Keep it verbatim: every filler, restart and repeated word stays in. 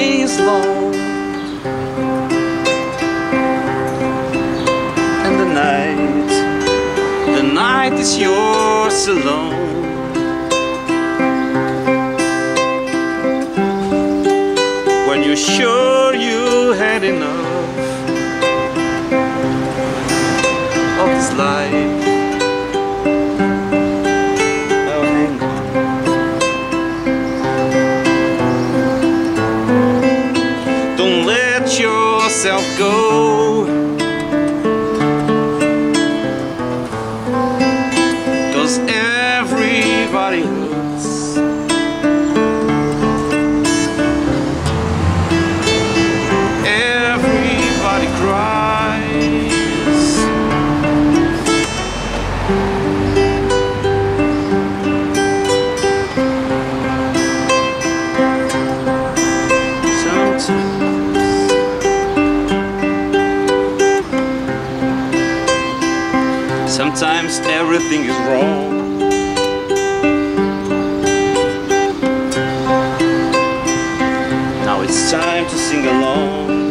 day is long and the night, the night is yours alone. When you're sure you had enough of this life, oh, hang on. Don't let yourself go, 'cause everybody hurts. Everybody cries. Sometimes, sometimes everything is wrong. Now it's time to sing along.